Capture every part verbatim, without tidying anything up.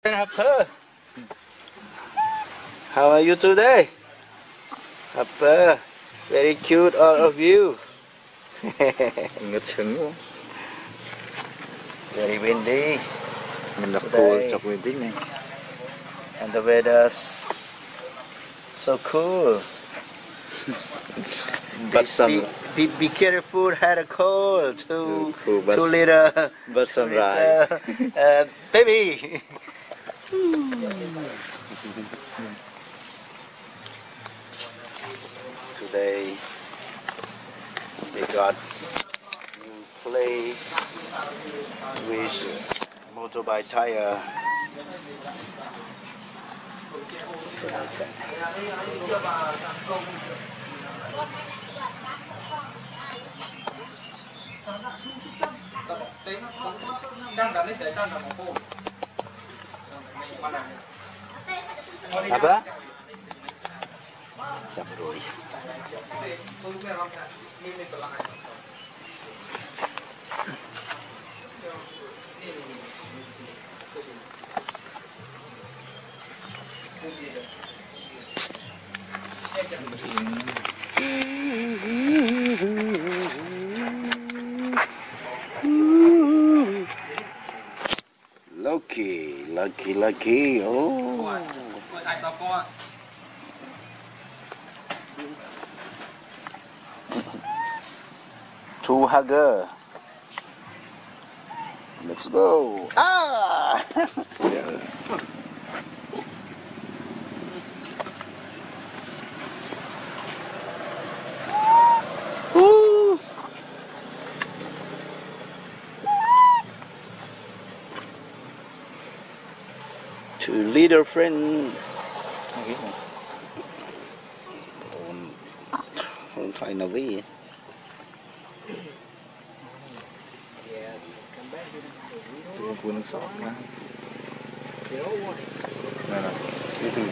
Harper, how are you today? Harper, very cute all of you. Very windy. Today. And the weather's so cool. But be, be, be careful, had a cold. Too, cool, too little. But sunrise. Uh, baby. Today we got new play with motorbike tire. Apa? Jam rồi. Lucky, lucky, lucky. Oh. Two hugger. Let's go. Ah! Woo! Two little friend. Không phải nói gì. Tôi cuốn nước sọt ra. Này này, từ từ.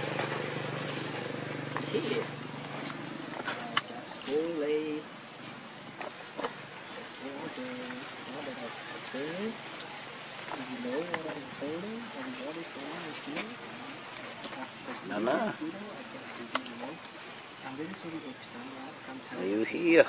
Nana, are you here?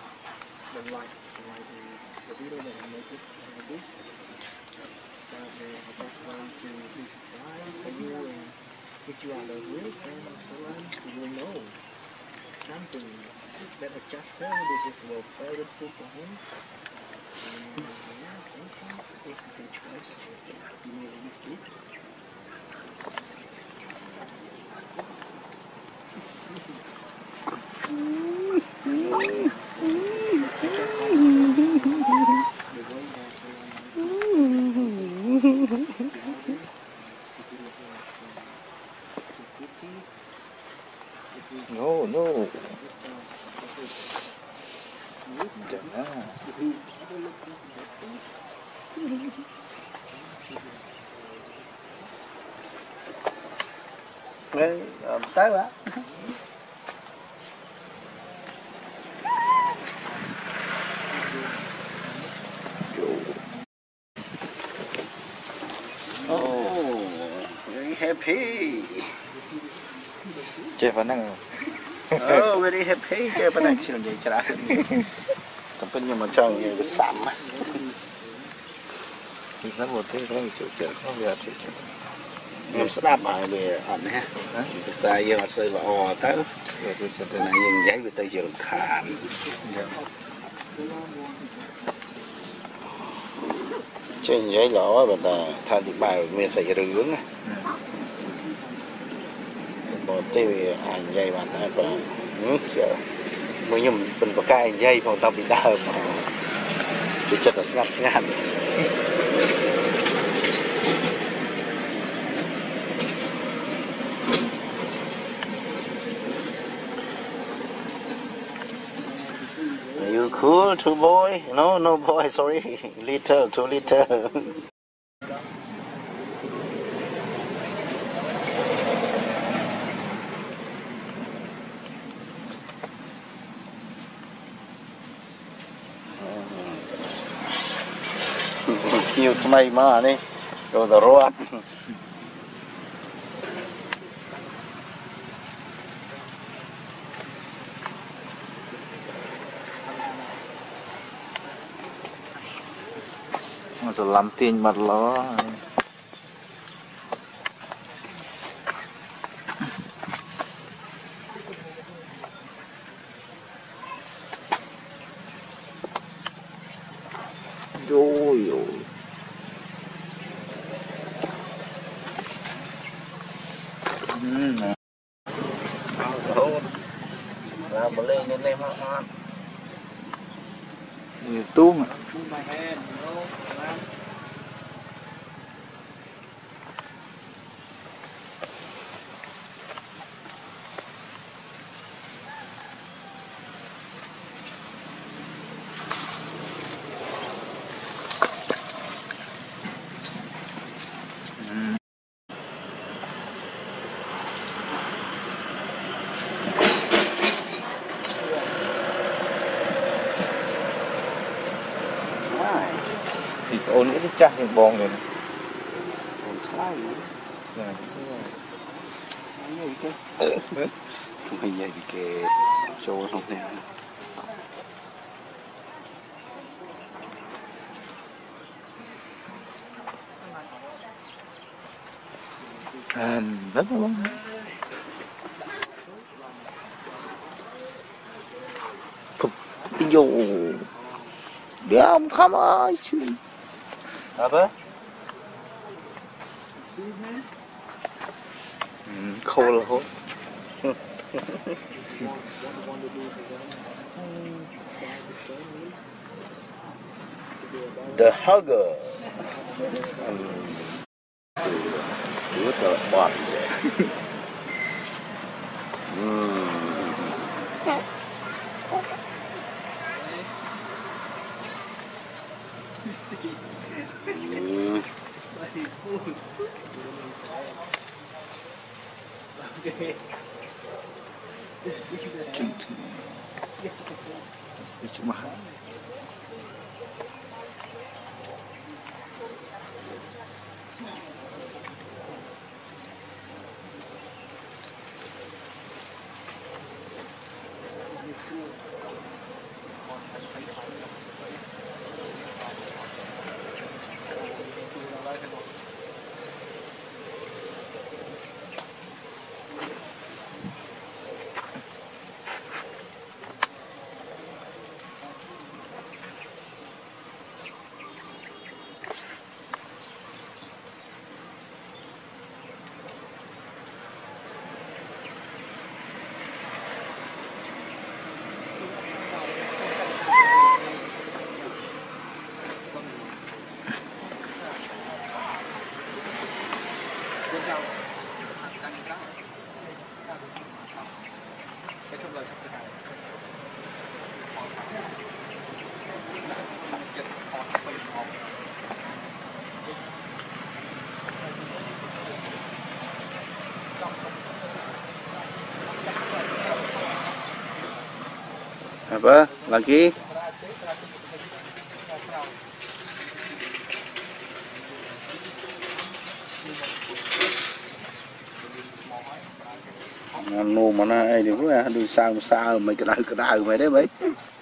If you are a real fan of someone, you will know something that I just heard. This is your favorite food for him. And yeah, thank you. If you can choice, you may this week. No, no. Đấy, tới quá. Oh, very happy. Chơi phản năng. Oh, very happy. Chơi phản năng chuyện gì chả. Tập bên nhưng mà trong như cái sắm á. Thì nó một cái cái chỗ chơi không giờ chơi chơi. Em sẽ đáp lại về ảnh ha. Cái sai giờ mặt xây là o tới. Rồi tôi chơi Từ này nhìn giấy về tới giờ khàn. Trên giấy lỏ và ta thay thì bài mình sẽ rửa nè. Bỏ tiêu ảnh dây bạn ấy và nước kiểu mới nhầm mình có cái ảnh dây phòng tao bị đau mà bị chất là snap snap. Are you cool, two boy? No, no boy, sorry. Little, too little. Cute ថ្មីមកអានេះក Rồi tao rót. Mà giờ làm tiền mặt nó ôi ôi Làm một lên lên lên hoa nhiều tung à. Thì ôn cái chắc thì bong rồi. Ôn thái gì? Dạ. Cái gì cái? Không gì cái trâu không nè. À, rất là bóng. Phục vô. Để ông khám ơi chứ. Apa? Khô là hốt. The Hugger. Đứa tờ bọt vậy. Cuma Apa? Lagi? Nô mà nó ai đi quá, đi sao sao mày cái đau cái đau mày đấy mấy.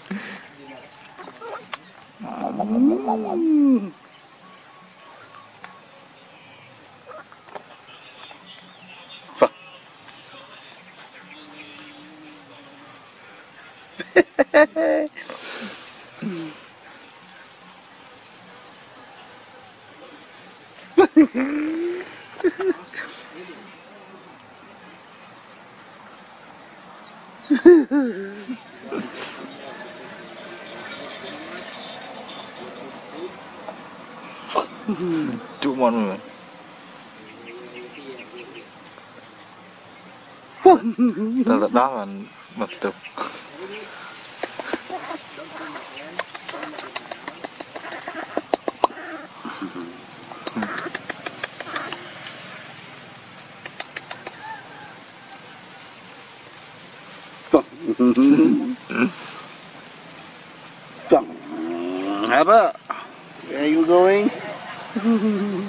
Chú mòn rồi. Tao đã đó là mập tục. Apa? Where are you going?